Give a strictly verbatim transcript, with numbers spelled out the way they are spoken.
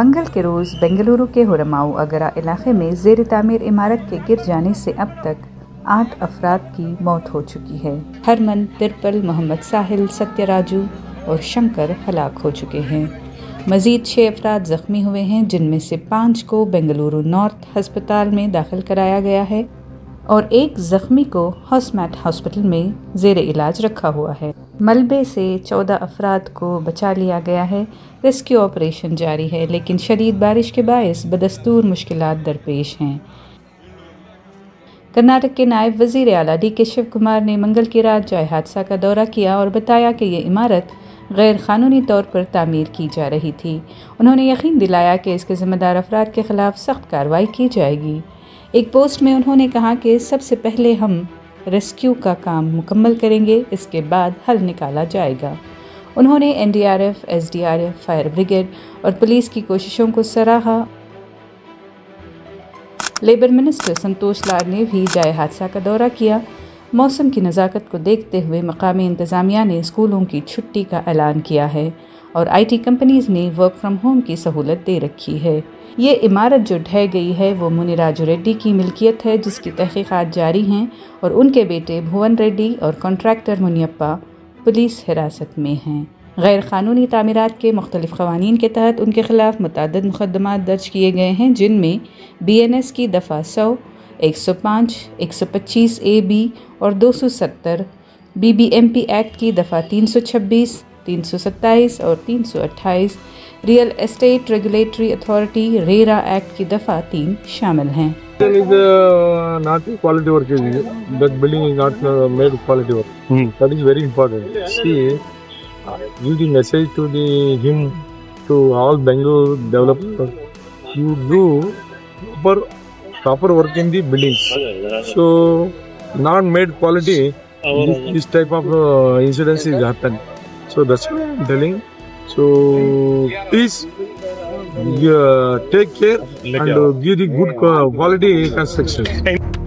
منگل کے روز بنگلورو کے ہورماؤ اگرا علاقے میں زیر تعمیر عمارت کے گر جانے سے اب تک آٹھ افراد کی موت ہو چکی ہے۔ ہرمن، ترپل، محمد ساحل، ستیہ راجو اور شنکر ہلاک ہو چکے ہیں۔ مزید چھ افراد زخمی ہوئے ہیں، جن میں سے پانچ کو بنگلورو نارتھ ہسپتال میں داخل کرایا گیا ہے اور ایک زخمی کو ہاسمیٹ ہاسپٹل میں زیر علاج رکھا ہوا ہے۔ ملبے سے چودہ افراد کو بچا لیا گیا ہے۔ ریسکیو آپریشن جاری ہے، لیکن شدید بارش کے باعث بدستور مشکلات درپیش ہیں۔ کرناٹک کے نائب وزیر اعلیٰ ڈی کے شیو کمار نے منگل کی رات جائے حادثہ کا دورہ کیا اور بتایا کہ یہ عمارت غیر قانونی طور پر تعمیر کی جا رہی تھی۔ انہوں نے یقین دلایا کہ اس کے ذمہ دار افراد کے خلاف سخت کارروائی کی جائے گی۔ ایک پوسٹ میں انہوں نے کہا کہ سب سے پہلے ہم ریسکیو کا کام مکمل کریں گے، اس کے بعد حل نکالا جائے گا۔ انہوں نے N D R F, S D R F, fire brigade اور پولیس کی کوششوں کو سراہا۔ لیبر منسٹر سنتوش لال نے بھی جائے حادثہ کا دورہ کیا۔ موسم کی نزاکت کو دیکھتے ہوئے مقامی انتظامیہ نے اسکولوں کی چھٹی کا اعلان کیا ہے اور آئی ٹی کمپنیز نے ورک فرام ہوم کی سہولت دے رکھی ہے۔ یہ عمارت جو ڈھہ گئی ہے وہ منی راجو ریڈی کی ملکیت ہے، جس کی تحقیقات جاری ہیں اور ان کے بیٹے بھون ریڈی اور کنٹریکٹر منیپا پولیس حراست میں ہیں۔ غیر قانونی تعمیرات کے مختلف قوانین کے تحت ان کے خلاف متعدد مقدمات درج کیے گئے ہیں، جن میں بی این ایس کی دفعہ سو، ایک سو پانچ، ایک سو پچیس اے بی اور دو سو ستر، B B M P act کی دفعہ تین سو چھبیس، تین سو ستائیس اور تین سو اٹھائیس، real estate regulatory authority RERA act کی دفعہ تین شامل ہیں۔ Not quality work. That building is not uh, made quality work. Hmm. That is very important. See, uh, give the message to the him to all Bangalore developers. You do proper proper work in the buildings. So, not made quality. This, this type of uh, incidents is happen. So that's what I'm telling. So please uh, take care and uh, give the good quality construction.